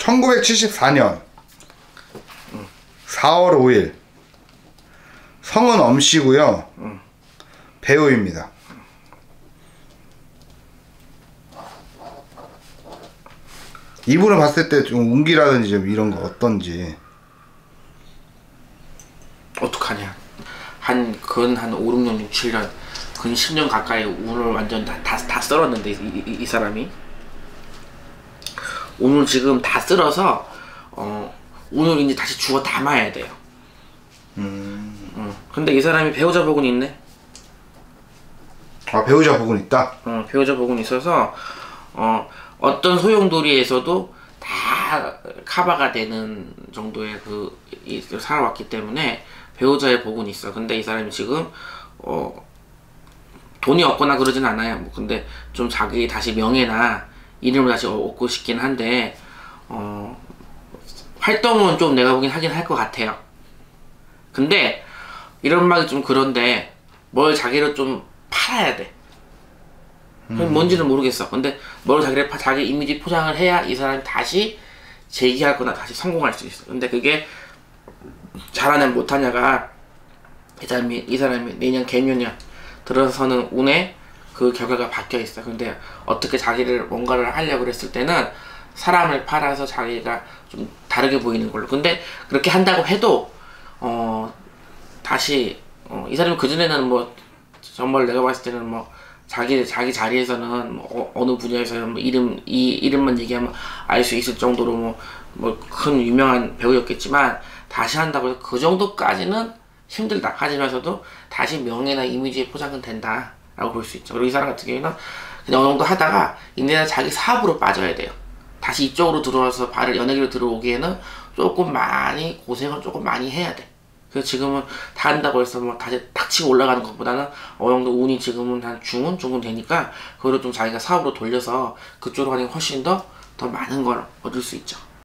1974년 4월 5일 성은 엄씨고요. 배우입니다. 이분을 봤을 때 좀 운기라든지 좀 이런 거 어떤지. 어떡하냐. 근 한 5, 6년, 6, 7년 근 10년 가까이 운을 완전 다 썰었는데 이 사람이 운을 지금 다 쓸어서 운을 이제 다시 주워 담아야 돼요. 근데 이 사람이 배우자 복은 있네. 아, 배우자 복은 있다? 배우자 복은 있어서 어떤 소용돌이에서도 다 커버가 되는 정도의 살아왔기 때문에 배우자의 복은 있어. 근데 이 사람이 지금 돈이 없거나 그러진 않아요. 뭐 근데 좀 자기 다시 명예나 이름을 다시 얻고 싶긴 한데 활동은 좀 내가 보긴 하긴 할 것 같아요. 근데 이런 말이 좀 그런데 뭘 자기를 좀 팔아야 돼. 뭔지는 모르겠어. 근데 뭘 자기 이미지 포장을 해야 이 사람이 다시 재기하거나 다시 성공할 수 있어. 근데 그게 잘하냐 못하냐가 이 사람이 내년 개묘년 들어서는 운에 그 결과가 바뀌어 있어. 근데 어떻게 자기를 뭔가를 하려고 그랬을 때는 사람을 팔아서 자기가 좀 다르게 보이는 걸로. 근데 그렇게 한다고 해도 다시 이 사람이 그전에는 뭐 정말 내가 봤을 때는 뭐 자기 자리에서는 뭐 어느 분야에서는 뭐 이름만 얘기하면 알 수 있을 정도로 뭐 큰 유명한 배우였겠지만 다시 한다고 해서 그 정도까지는 힘들다. 하지만서도 다시 명예나 이미지의 포장은 된다 라고 볼 수 있죠. 그리고 이 사람 같은 경우에는 그냥 어느 정도 하다가 이제는 자기 사업으로 빠져야 돼요. 다시 이쪽으로 들어와서 연예계로 들어오기에는 조금 많이 고생을 조금 많이 해야 돼. 그래서 지금은 다 한다고 해서 뭐 다시 탁 치고 올라가는 것보다는 어느 정도 운이 지금은 한 중은 되니까 그거를 좀 자기가 사업으로 돌려서 그쪽으로 가는 게 훨씬 더 많은 걸 얻을 수 있죠.